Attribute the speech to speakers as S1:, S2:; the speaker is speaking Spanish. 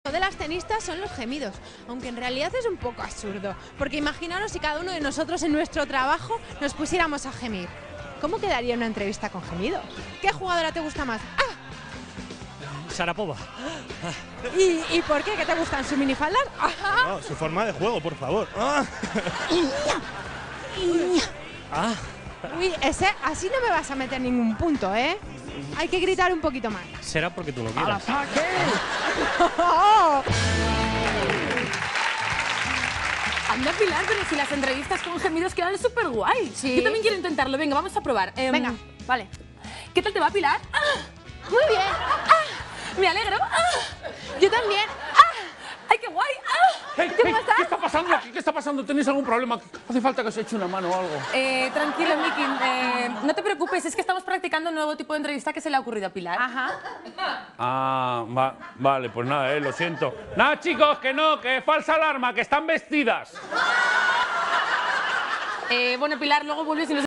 S1: Lo de las tenistas son los gemidos, aunque en realidad es un poco absurdo, porque imaginaros si cada uno de nosotros en nuestro trabajo nos pusiéramos a gemir. ¿Cómo quedaría una entrevista con gemidos? ¿Qué jugadora te gusta más? ¡Ah!
S2: Sharapova.
S1: ¿Y por qué? ¿Qué te gustan? ¿Su minifaldas?
S3: No, su forma de juego, por favor.
S2: Ah.
S1: Uy, así no me vas a meter ningún punto, ¿eh? Hay que gritar un poquito más.
S2: Será porque tú lo quieras.
S4: Anda, Pilar, pero si las entrevistas con gemidos quedan súper guay.
S1: Sí.
S4: Yo también quiero intentarlo. Venga, vamos a probar.
S1: Venga, vale.
S4: ¿Qué tal te va, Pilar?
S1: Muy bien.
S4: Me alegro.
S1: Yo también.
S4: ¡Ay, qué guay!
S5: Hey, ¿qué está pasando aquí? ¿Qué está pasando? ¿Tenéis algún problema? ¿Hace falta que os eche una mano o algo?
S4: Tranquilo, Miki. No te preocupes, es que estamos practicando un nuevo tipo de entrevista que se le ha ocurrido a Pilar.
S1: Ajá.
S5: Ah, vale, pues nada, lo siento. Nada, chicos, que no, que falsa alarma, que están vestidas.
S4: Bueno, Pilar, luego vuelves y nos